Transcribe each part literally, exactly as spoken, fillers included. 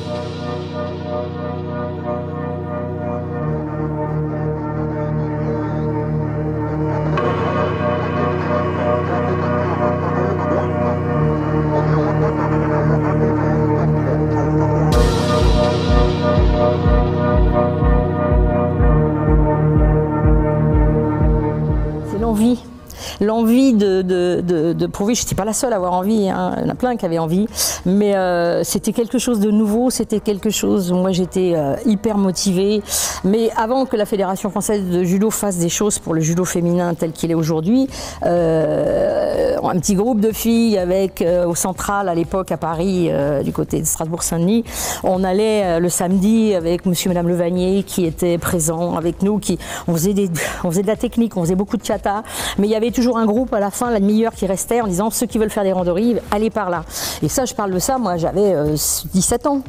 L'envie, l'envie de, de, de, de prouver, je n'étais pas la seule à avoir envie, hein. Il y en a plein qui avaient envie, mais euh, c'était quelque chose de nouveau, c'était quelque chose où moi j'étais euh, hyper motivée. Mais avant que la Fédération française de judo fasse des choses pour le judo féminin tel qu'il est aujourd'hui, euh, un petit groupe de filles avec euh, au Central à l'époque à Paris, euh, du côté de Strasbourg-Saint-Denis, on allait euh, le samedi avec monsieur et madame Levanier qui étaient présents avec nous, qui, on, faisait des, on faisait de la technique, on faisait beaucoup de chata, mais il y avait toujours un groupe à la fin, la demi-heure qui restait en disant ceux qui veulent faire des randonnées, allez par là. Et ça, je parle de ça, moi j'avais euh, dix-sept ans.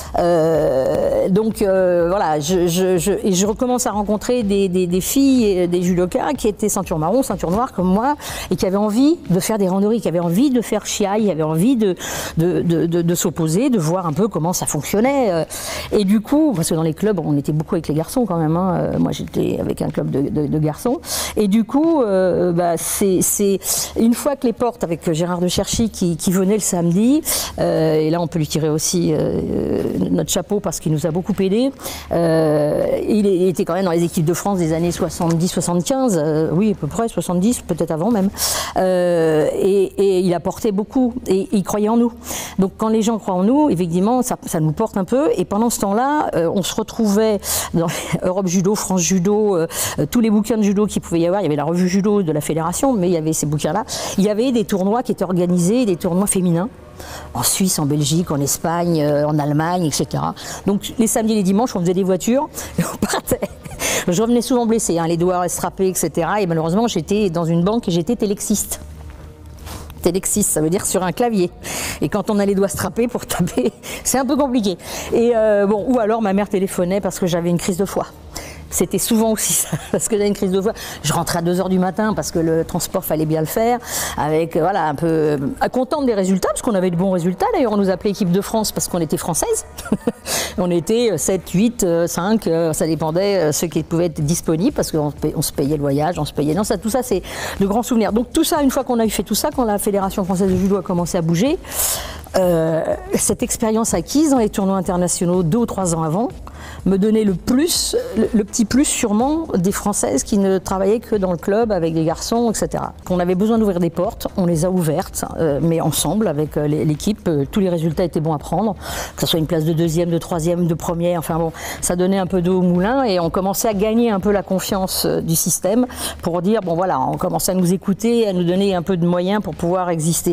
Euh, donc euh, voilà, je, je, je, et je recommence à rencontrer des, des, des filles, des judokas qui étaient ceinture marron, ceinture noire comme moi, et qui avaient envie de faire des randonnées, qui avaient envie de faire chiaï, qui avaient envie de, de, de, de, de s'opposer, de voir un peu comment ça fonctionnait. Et du coup, parce que dans les clubs, on était beaucoup avec les garçons quand même, hein. Moi j'étais avec un club de, de, de garçons. Et du coup, euh, bah, c'est une fois que les portes, avec Gérard de Cherchy qui, qui venait le samedi, euh, et là on peut lui tirer aussi euh, notre chapeau parce qu'il nous a beaucoup aidé. Euh, il, il était quand même dans les équipes de France des années soixante-dix soixante-quinze, euh, oui à peu près, soixante-dix, peut-être avant même. Euh, et, et il apportait beaucoup, et il croyait en nous. Donc quand les gens croient en nous, effectivement, ça, ça nous porte un peu. Et pendant ce temps-là, euh, on se retrouvait dans Europe Judo, France Judo, euh, tous les bouquins de judo qu'il pouvait y avoir. Il y avait la revue judo de la Fédération, mais il y avait ces bouquins-là. Il y avait des tournois qui étaient organisés, des tournois féminins, en Suisse, en Belgique, en Espagne, euh, en Allemagne, et cetera. Donc les samedis et les dimanches, on faisait des voitures et on partait. Je revenais souvent blessée, hein, les doigts strappés, et cetera. Et malheureusement, j'étais dans une banque et j'étais télexiste. Télexiste, ça veut dire sur un clavier. Et quand on a les doigts strappés pour taper, c'est un peu compliqué. Et euh, bon, ou alors ma mère téléphonait parce que j'avais une crise de foie. C'était souvent aussi ça, parce que j'avais une crise de foie. Je rentrais à deux heures du matin parce que le transport fallait bien le faire, avec voilà un peu euh, contente des résultats, parce qu'on avait de bons résultats. D'ailleurs, on nous appelait équipe de France parce qu'on était française. On était sept, huit, cinq, ça dépendait ceux qui pouvaient être disponibles parce qu'on on se payait le voyage, on se payait. Non, ça, tout ça, c'est de grands souvenirs. Donc tout ça, une fois qu'on a fait tout ça, quand la Fédération française de judo a commencé à bouger, euh, cette expérience acquise dans les tournois internationaux deux ou trois ans avant me donnait le plus, le, le petit plus sûrement des Françaises qui ne travaillaient que dans le club avec des garçons, et cetera. On avait besoin d'ouvrir des portes, on les a ouvertes, euh, mais ensemble avec euh, l'équipe, euh, tous les résultats étaient bons à prendre, que ce soit une place de deuxième, de troisième, de première, enfin bon, ça donnait un peu d'eau au moulin et on commençait à gagner un peu la confiance euh, du système pour dire, bon voilà, on commençait à nous écouter, à nous donner un peu de moyens pour pouvoir exister.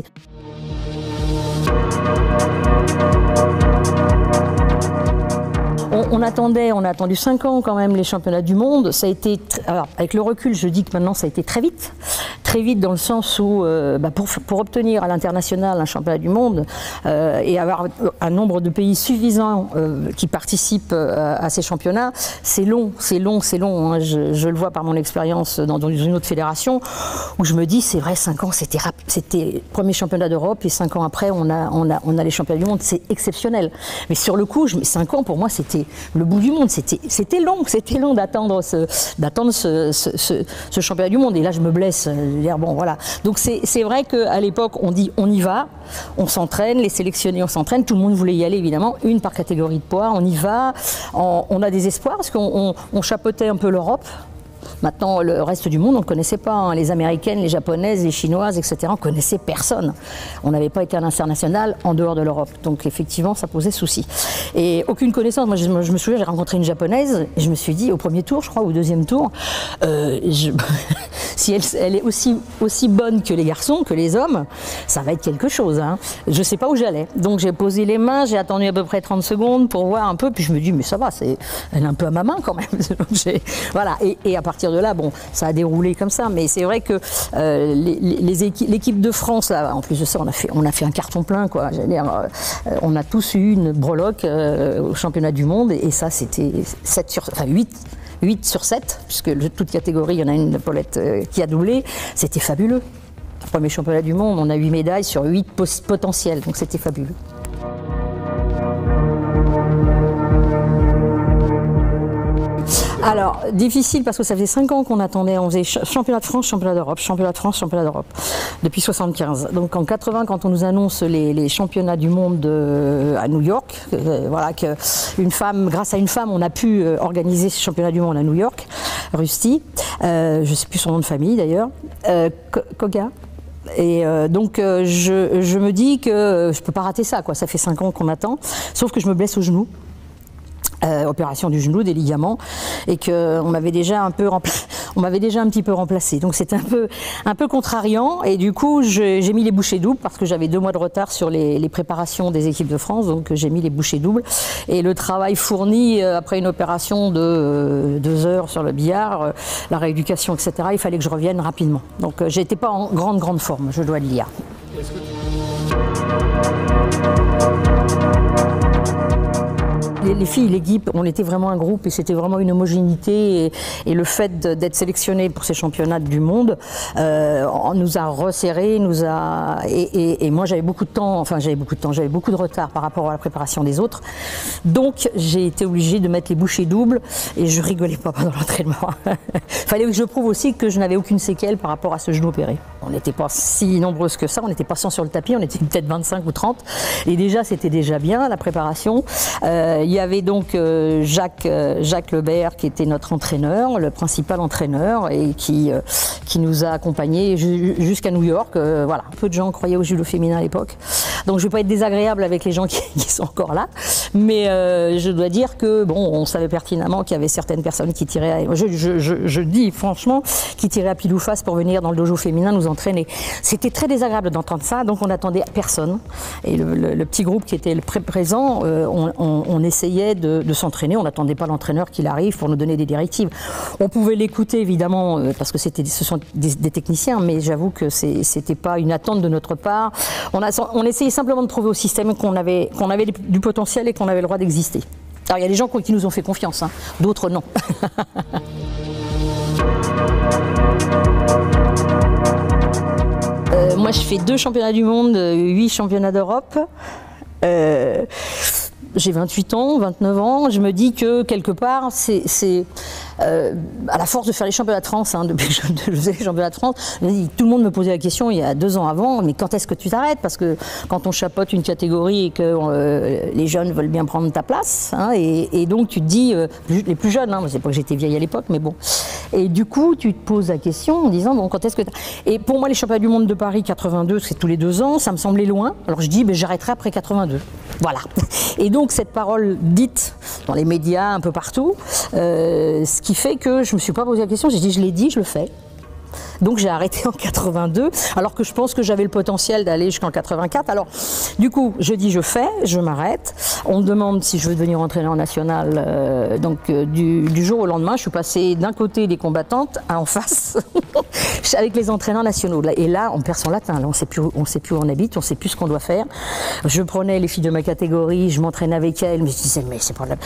On, on attendait, on a attendu cinq ans quand même les championnats du monde. Ça a été, alors avec le recul, je dis que maintenant ça a été très vite, très vite dans le sens où euh, bah pour, pour obtenir à l'international un championnat du monde euh, et avoir un nombre de pays suffisant euh, qui participent euh, à ces championnats, c'est long, c'est long, c'est long. Hein. Je, je le vois par mon expérience dans, dans une autre fédération où je me dis c'est vrai, cinq ans c'était c'était premier championnat d'Europe et cinq ans après on a on a on a les championnats du monde, c'est exceptionnel. Mais sur le coup, je, cinq ans pour moi c'était le bout du monde, c'était long, c'était long d'attendre ce, d'attendre ce, ce, ce, ce championnat du monde. Et là, je me blesse. Je veux dire, bon, voilà. Donc c'est vrai qu'à l'époque, on dit on y va, on s'entraîne, les sélectionnés, on s'entraîne. Tout le monde voulait y aller, évidemment, une par catégorie de poids. On y va, on, on a des espoirs parce qu'on on, on chapeautait un peu l'Europe. Maintenant, le reste du monde, on ne connaissait pas. Hein. Les Américaines, les Japonaises, les Chinoises, et cetera, on ne connaissait personne. On n'avait pas été à l'international en dehors de l'Europe. Donc, effectivement, ça posait souci. Et aucune connaissance. Moi, je, je me souviens, j'ai rencontré une Japonaise et je me suis dit, au premier tour, je crois, ou au deuxième tour, euh, je, si elle, elle est aussi, aussi bonne que les garçons, que les hommes, ça va être quelque chose. Hein. Je ne sais pas où j'allais. Donc, j'ai posé les mains, j'ai attendu à peu près trente secondes pour voir un peu. Puis, je me dis, mais ça va, c'est, elle est un peu à ma main quand même. Voilà. Et, et à partir de là, bon, ça a déroulé comme ça, mais c'est vrai que euh, l'équipe de France, là, en plus de ça, on a fait, on a fait un carton plein, quoi. J'allais dire, euh, on a tous eu une breloque euh, au championnat du monde, et, et ça, c'était sept sur, enfin huit, huit sur sept, puisque de toute catégorie, il y en a une, Paulette, euh, qui a doublé. C'était fabuleux. Premier championnat du monde, on a huit médailles sur huit potentielles, donc c'était fabuleux. Alors, difficile parce que ça faisait cinq ans qu'on attendait, on faisait championnat de France, championnat d'Europe, championnat de France, championnat d'Europe, depuis soixante-quinze. Donc en quatre-vingts, quand on nous annonce les, les championnats du monde de, à New York, euh, voilà, que une femme, grâce à une femme, on a pu euh, organiser ce championnat du monde à New York, Rusty, euh, je ne sais plus son nom de famille d'ailleurs, euh, Koga. Et euh, donc euh, je, je me dis que euh, je ne peux pas rater ça, quoi. Ça fait cinq ans qu'on attend, sauf que je me blesse au genou. Euh, opération du genou, des ligaments, et qu'on m'avait déjà un peu on m'avait déjà un petit peu remplacé. Donc c'était un peu, un peu contrariant, et du coup j'ai mis les bouchées doubles parce que j'avais deux mois de retard sur les, les préparations des équipes de France, donc j'ai mis les bouchées doubles. Et le travail fourni euh, après une opération de euh, deux heures sur le billard, euh, la rééducation, et cetera, il fallait que je revienne rapidement. Donc euh, j'étais pas en grande, grande forme, je dois le dire. Est-ce que les filles, l'équipe, on était vraiment un groupe et c'était vraiment une homogénéité, et, et le fait d'être sélectionné pour ces championnats du monde euh, on nous a resserrés, nous a et, et, et moi j'avais beaucoup de temps, enfin j'avais beaucoup de temps, j'avais beaucoup de retard par rapport à la préparation des autres, donc j'ai été obligée de mettre les bouchées doubles et je rigolais pas pendant l'entraînement. Il fallait que je prouve aussi que je n'avais aucune séquelle par rapport à ce genou opéré. On n'était pas si nombreuses que ça, on n'était pas cent sur le tapis, on était peut-être vingt-cinq ou trente, et déjà c'était déjà bien la préparation. Euh, il y avait donc euh, Jacques, euh, Jacques Lebert qui était notre entraîneur, le principal entraîneur, et qui, euh, qui nous a accompagnés ju jusqu'à New York. Euh, voilà. Peu de gens croyaient au judo féminin à l'époque, donc je ne vais pas être désagréable avec les gens qui, qui sont encore là, mais euh, je dois dire que bon, on savait pertinemment qu'il y avait certaines personnes qui tiraient, à, je, je, je, je dis franchement, qui tiraient à pile ou face pour venir dans le dojo féminin nous entraîner. C'était très désagréable d'entendre ça, donc on attendait personne, et le, le, le petit groupe qui était le pré présent, euh, on, on, on essayait de, de s'entraîner, on n'attendait pas l'entraîneur qu'il arrive pour nous donner des directives. On pouvait l'écouter évidemment euh, parce que c'était, ce sont des, des techniciens, mais j'avoue que c'était pas une attente de notre part. On, a, on essayait simplement de prouver au système qu'on avait, qu'on avait du potentiel et qu'on avait le droit d'exister. Alors il y a des gens qui nous ont fait confiance, hein, d'autres non. euh, moi je fais deux championnats du monde, huit championnats d'Europe. Euh, J'ai vingt-huit ans, vingt-neuf ans, je me dis que quelque part, c'est euh, à la force de faire les championnats de France, hein, depuis que je faisais les championnats de France, tout le monde me posait la question il y a deux ans avant, mais quand est-ce que tu t'arrêtes? Parce que quand on chapeaute une catégorie et que euh, les jeunes veulent bien prendre ta place, hein, et, et donc tu te dis, euh, les plus jeunes, hein, c'est pas que j'étais vieille à l'époque, mais bon, et du coup tu te poses la question en disant, bon, quand est-ce que et pour moi les championnats du monde de Paris quatre-vingt-deux, c'est tous les deux ans, ça me semblait loin, alors je dis, ben, j'arrêterai après quatre-vingt-deux, voilà. Et donc cette parole dite dans les médias un peu partout, euh, ce qui fait que je ne me suis pas posé la question, j'ai dit je l'ai dit, je le fais. Donc j'ai arrêté en quatre-vingt-deux, alors que je pense que j'avais le potentiel d'aller jusqu'en quatre-vingt-quatre. Alors du coup, je dis je fais, je m'arrête. On me demande si je veux devenir entraîneur national. Euh, donc euh, du, du jour au lendemain, je suis passée d'un côté des combattantes à en face avec les entraîneurs nationaux. Et là, on perd son latin. Là, on sait plus, on sait plus où on habite, on sait plus ce qu'on doit faire. Je prenais les filles de ma catégorie, je m'entraînais avec elles, mais je disais mais c'est pas de la...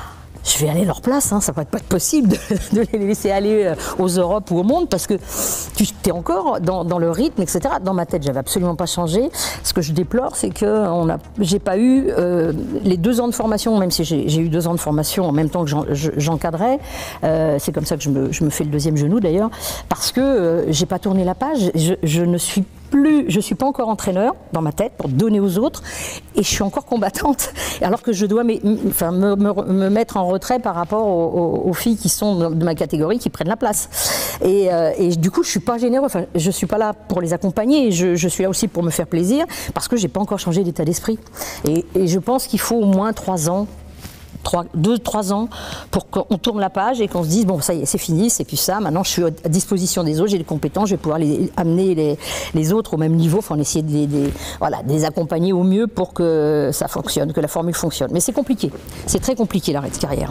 Je vais aller à leur place, hein, ça va pas être possible de, de les laisser aller aux Europes ou au monde parce que tu es encore dans, dans le rythme, et cetera. Dans ma tête, j'avais absolument pas changé. Ce que je déplore, c'est que on a, j'ai pas eu euh, les deux ans de formation, même si j'ai eu deux ans de formation en même temps que j'encadrais. Euh, c'est comme ça que je me, je me fais le deuxième genou d'ailleurs, parce que euh, j'ai pas tourné la page. Je, je ne suis plus, je suis pas encore entraîneur dans ma tête pour donner aux autres, et je suis encore combattante, alors que je dois me, enfin, me, me, me mettre en retrait par rapport aux, aux, aux filles qui sont de ma catégorie, qui prennent la place. Et, euh, et du coup, je suis pas généreux. Enfin, je suis pas là pour les accompagner. Je, je suis là aussi pour me faire plaisir, parce que j'ai pas encore changé d'état d'esprit. Et, et je pense qu'il faut au moins trois ans. Trois, deux, trois ans pour qu'on tourne la page et qu'on se dise bon ça y est c'est fini, c'est plus ça, maintenant je suis à disposition des autres, j'ai les compétences, je vais pouvoir les, amener les, les autres au même niveau, enfin on essayer de les, de, voilà, de les accompagner au mieux pour que ça fonctionne, que la formule fonctionne. Mais c'est compliqué, c'est très compliqué l'arrêt de carrière.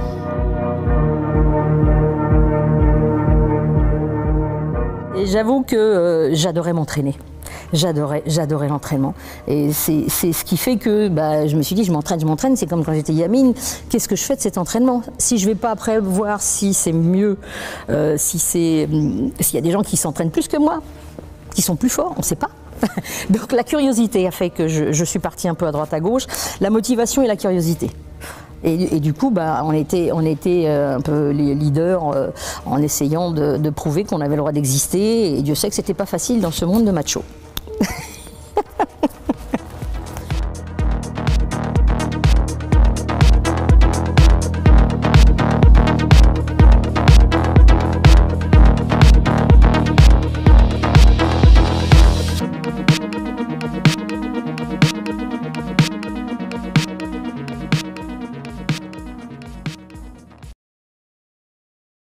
Et j'avoue que euh, j'adorais m'entraîner. J'adorais, j'adorais l'entraînement. Et c'est ce qui fait que bah, je me suis dit, je m'entraîne, je m'entraîne. C'est comme quand j'étais gamine. Qu'est-ce que je fais de cet entraînement? Si je ne vais pas après voir si c'est mieux, euh, si c'est, s'il y a des gens qui s'entraînent plus que moi, qui sont plus forts, on ne sait pas. Donc la curiosité a fait que je, je suis partie un peu à droite à gauche. La motivation et la curiosité. Et, et du coup, bah, on était, on était un peu les leaders euh, en essayant de, de prouver qu'on avait le droit d'exister. Et Dieu sait que c'était pas facile dans ce monde de macho.